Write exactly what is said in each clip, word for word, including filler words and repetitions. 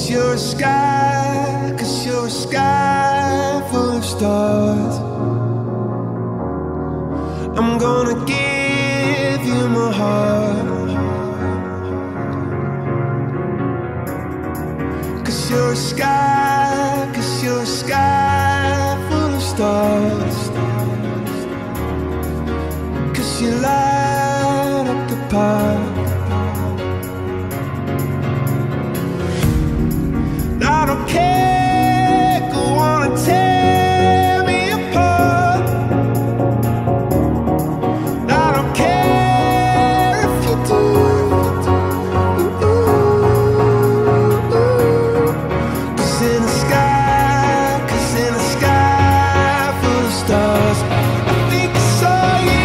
you're a sky, cause you're a sky full of stars. I'm gonna give you my heart, cause you're a sky, cause you're a sky full of stars. Cause you light up the park. I don't care, go on and tear me apart. I don't care if you do. Cause in the sky, cause in the sky full of stars, I think I saw you.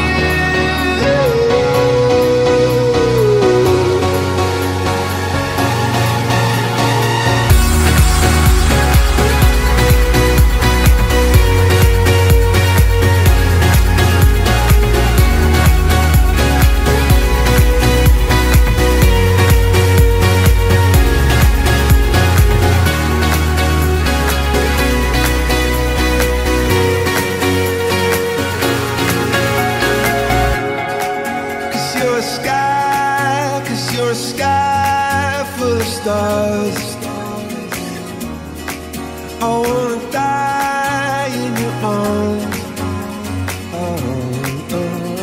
You're a sky, cause you're a sky full of stars. I wanna die in your arms. Oh,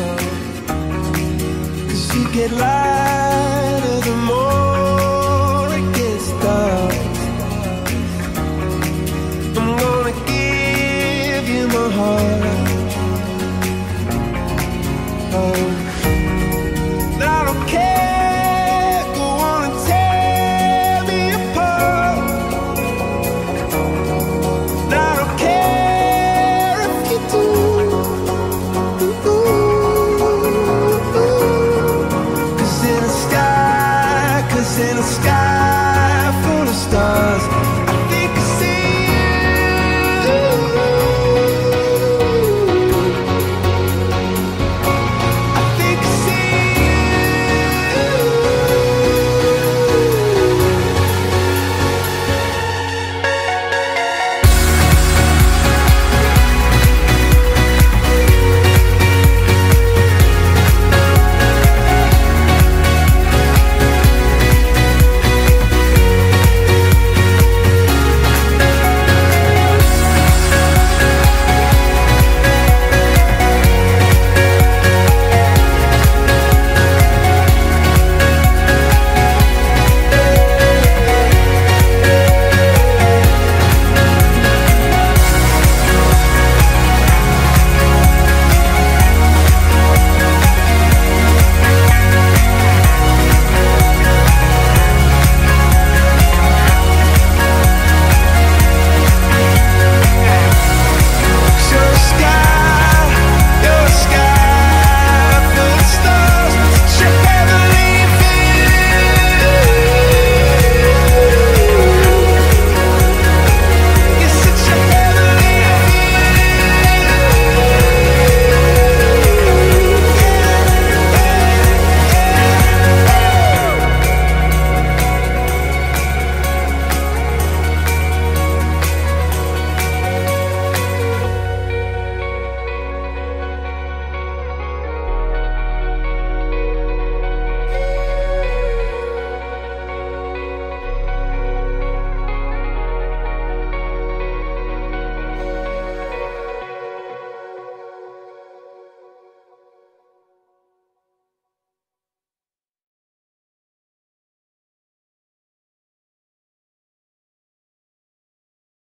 oh. Cause you get lighter the more it gets dark. I'm gonna give you my heart. Oh, I don't care, go on and tear me apart. I don't care if you do. Cause in the sky, cause in the sky